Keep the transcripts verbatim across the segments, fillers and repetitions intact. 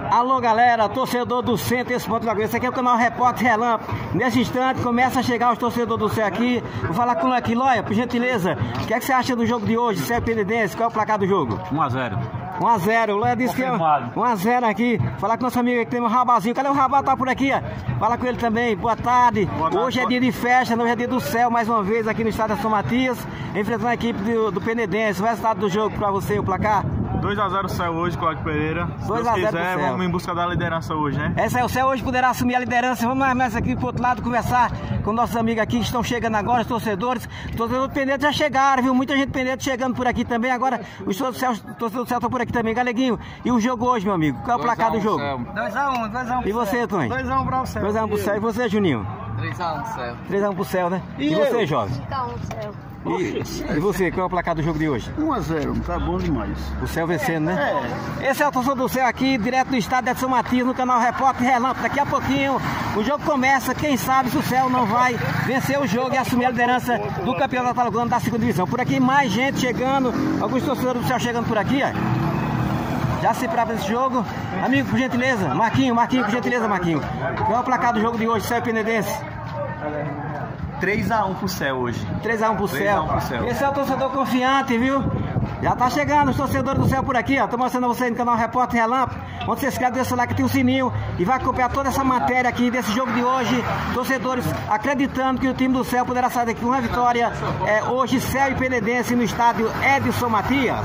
Alô galera, torcedor do Centro Esporte Ponte Lagoa, esse aqui é o canal Repórter Relâmpago. Nesse instante começa a chegar os torcedores do Céu aqui. Vou falar com o aqui, Lóia, por gentileza. O que é que você acha do jogo de hoje, Céu e Penedense? Qual é o placar do jogo? um a zero. um a zero, o Lóia disse que é um a zero aqui. Falar com nosso amigo aqui, tem um Rabazinho. Cadê o Rabal? Tá por aqui, ó. Fala com ele também. Boa tarde. Boa tarde. Hoje é dia de festa, hoje é dia do Céu, mais uma vez aqui no estado de São Matias, enfrentando a equipe do, do Penedense. O resultado do jogo pra você, o placar? dois a zero Céu hoje, Cláudio Pereira. Se dois Deus a zero quiser, vamos em busca da liderança hoje, né? Essa é o Céu hoje poderá assumir a liderança. Vamos mais aqui pro outro lado conversar com nossos amigos aqui que estão chegando agora, os torcedores. Os torcedores do Pendente já chegaram, viu? Muita gente Pendente chegando por aqui também. Agora os torcedores do Céu estão por aqui também. Galeguinho, e o jogo hoje, meu amigo? Qual é o placar do jogo? dois a um, dois a um. E você, Tony? dois a um para o Céu. dois a um pro Céu. E você, Juninho? três a um pro Céu. três a um pro Céu, né? E, e você, jovem? cinco a um pro Céu. E, e você, qual é o placar do jogo de hoje? um a zero, tá bom demais. O Céu vencendo, né? É. Esse é o torcedor do Céu aqui, direto do estado de São Matias, no canal Repórter Relâmpago. Daqui a pouquinho o jogo começa. Quem sabe se o Céu não vai vencer o jogo e assumir a liderança do campeonato alagoano da segunda divisão. Por aqui mais gente chegando, alguns torcedores do Céu chegando por aqui, ó. Já se prepara esse jogo. Amigo, por gentileza, Marquinho, Marquinho, por gentileza, Marquinho. Qual é o placar do jogo de hoje, Céu e Penedense? três a um pro Céu hoje. três a um pro Céu. pro Céu. Esse é o torcedor confiante, viu? Já tá chegando os torcedores do Céu por aqui, ó. Tô mostrando a vocês no canal Repórter Relâmpago. Onde você se inscreve, deixa o like, tem o sininho e vai acompanhar toda essa matéria aqui desse jogo de hoje. Torcedores acreditando que o time do Céu poderá sair daqui com uma vitória. É, hoje, Céu e Penedense no estádio Edson Matias.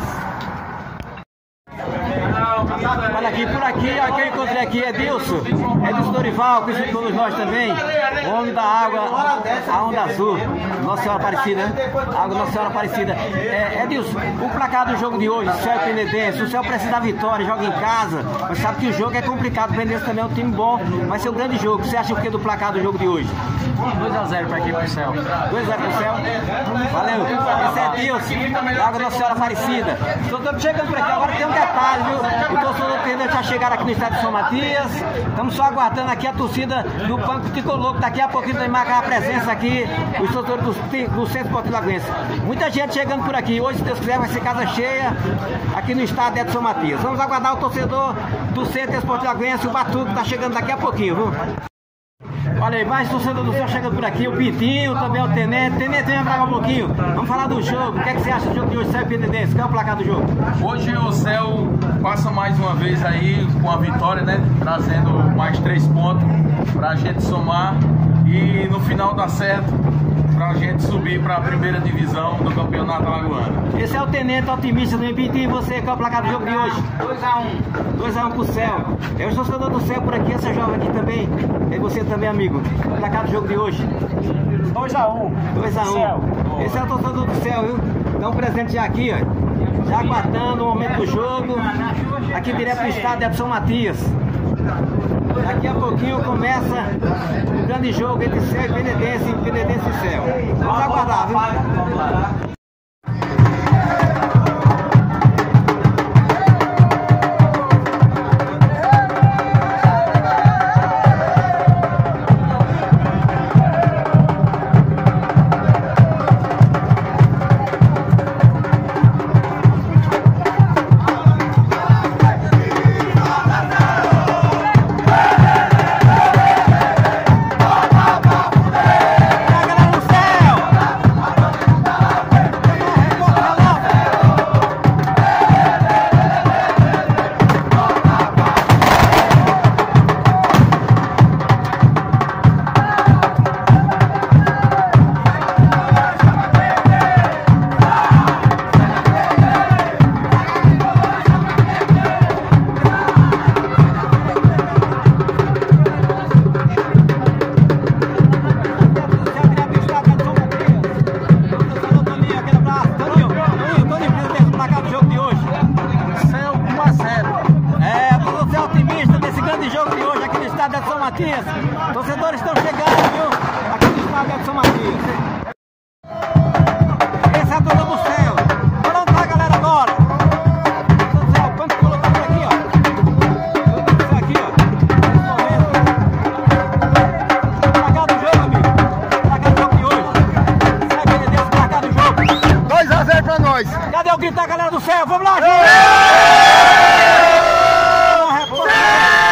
Olha aqui, por aqui, ó, quem eu encontrei aqui é Edilson, Edilson Dorival, conhecido por todos nós também, o homem da água, a onda azul, Nossa Senhora Aparecida, né? Água Nossa Senhora Aparecida. É, Edilson, o placar do jogo de hoje, Céu e Penedense, o Céu precisa da vitória, joga em casa, mas sabe que o jogo é complicado, o Penedense também é um time bom, vai ser um grande jogo. Você acha o que do placar do jogo de hoje? dois a zero para aqui pro Céu. dois a zero pro Céu. Valeu. Esse é Edilson, Água Nossa Senhora Aparecida. Estou chegando por aqui, agora tem um detalhe, viu? O torcedor do Pendente já chegaram aqui no estado de São Matias. Estamos só aguardando aqui a torcida do Banco Tricolor, que daqui a pouquinho vai marcar a presença aqui, os torcedores do, do Centro Esporte Lagoense. Muita gente chegando por aqui. Hoje, se Deus quiser, vai ser casa cheia aqui no estado de São Matias. Vamos aguardar o torcedor do Centro Esporte Lagoense, o Batuco, que está chegando daqui a pouquinho, viu? Olha aí, mais torcedor do Céu chegando por aqui, o Pitinho, também o Tenente. Tenente, vem abragar um pouquinho. Vamos falar do jogo. O que é que você acha do jogo de hoje, Céu e Penedense? Qual é o placar do jogo? Hoje o Céu passa mais uma vez aí com a vitória, né? Trazendo mais três pontos pra gente somar e no final dá certo pra gente subir pra primeira divisão do campeonato alagoano. Esse é o Tenente otimista do Pitinho. E você, qual é o placar do jogo de hoje? dois a um. dois a um pro Céu. É o torcedor do Céu por aqui, essa jovem aqui também. É você também, amigo. O placar do jogo de hoje? dois a um. dois a um. Esse é o torcedor do Céu, viu? Então presente já aqui, ó. Já aguardando o momento do jogo. Aqui direto do estado de São Matias. Daqui a pouquinho começa o grande jogo entre Céu e Penedense, Penedense e Céu. Vamos aguardar, viu? Matias, torcedores estão chegando, viu? Aqui no estado de São Matias. Esse é a turma do Céu. Vamos lá, galera, agora. O Céu, quanto pulou tá por aqui, ó. O Céu aqui, ó. Nesse momento. Placar do jogo, amigo. Placar do jogo de hoje. Céu Penedense, placar do jogo. dois a zero pra nós. Cadê o grito da galera do Céu? Vamos lá, gente!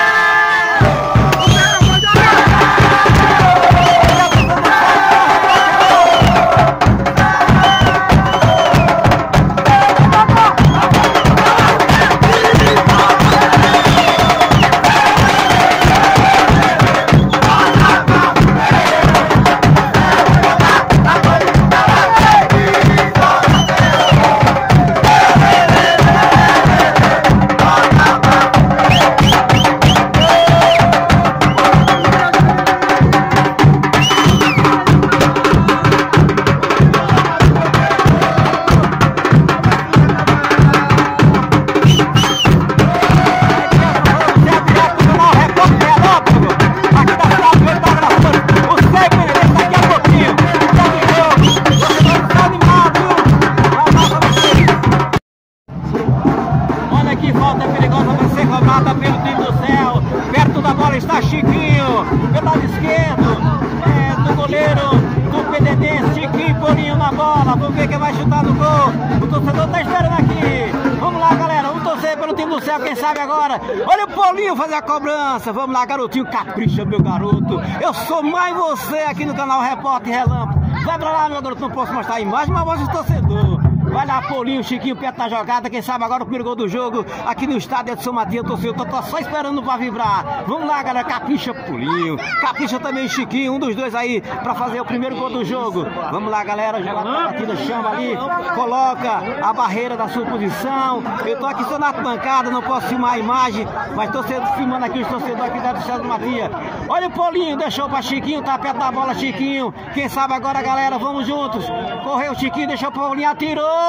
jogada pelo time do Céu. Perto da bola está Chiquinho, pelo lado esquerdo, é, do goleiro do P D D, Chiquinho, Polinho na bola. Vamos ver quem vai chutar no gol. O torcedor tá esperando aqui. Vamos lá, galera, vamos torcer pelo time do Céu, quem sabe agora. Olha o Polinho fazer a cobrança. Vamos lá, garotinho, capricha, meu garoto. Eu sou mais você aqui no canal Repórter Relâmpago. Vai pra lá, meu garoto, não posso mostrar a imagem, mas mostra o torcedor. Vai lá, Polinho, Chiquinho, perto da jogada. Quem sabe agora o primeiro gol do jogo aqui no estádio de São Matias. Eu tô, tô só esperando pra vibrar. Vamos lá, galera, capricha Polinho, capricha também Chiquinho, um dos dois aí pra fazer o primeiro gol do jogo. Vamos lá, galera, joga aqui no chão ali, coloca a barreira da sua posição. Eu tô aqui só na bancada, não posso filmar a imagem, mas tô filmando aqui os torcedores aqui da São Matias. Olha o Polinho, deixou pra Chiquinho, tá perto da bola Chiquinho. Quem sabe agora, galera, vamos juntos. Correu Chiquinho, deixou o Polinho, atirou.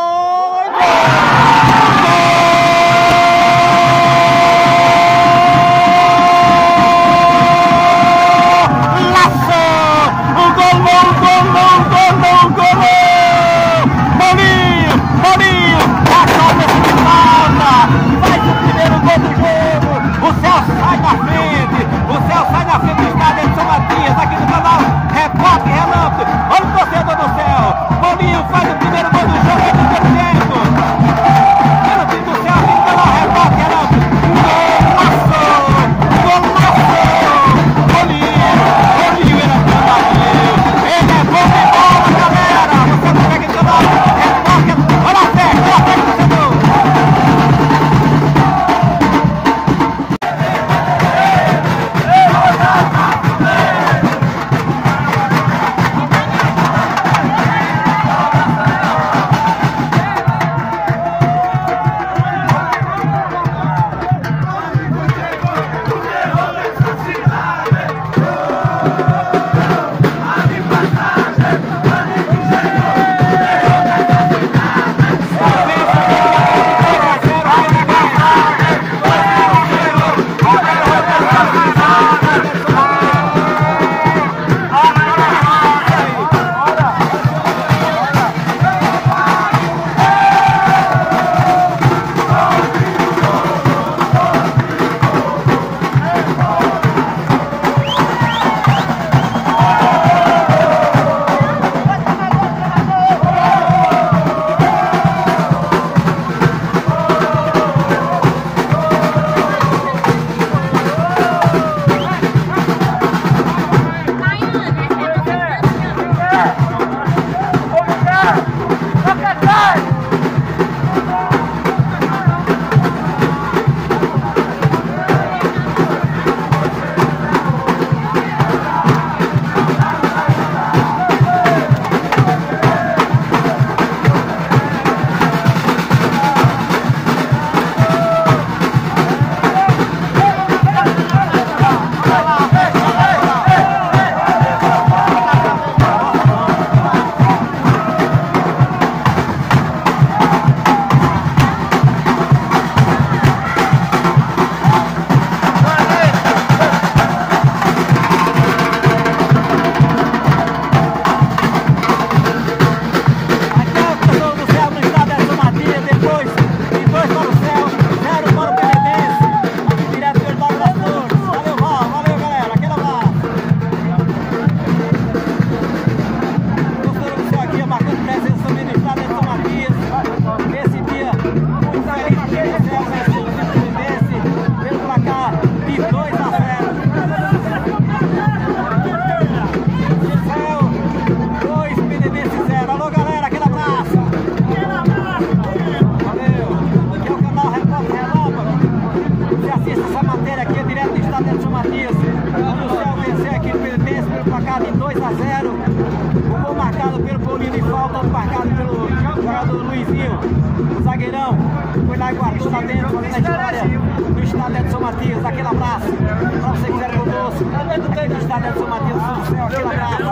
zagueirão, foi lá e guardou lá dentro, fazendo a história do estádio de São Matias. Aquele abraço pra você que quiser conosco, aqui do estádio de São Matias do Céu, aquele abraço.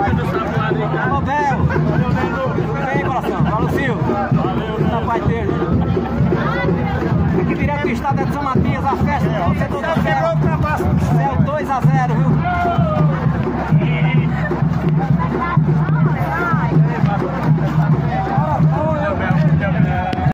Alô, Bel, tudo bem, coração? Valeu, Silvio. Valeu, Pai dele. Aqui direto do estádio de São Matias, a festa do Céu, dois a zero, viu?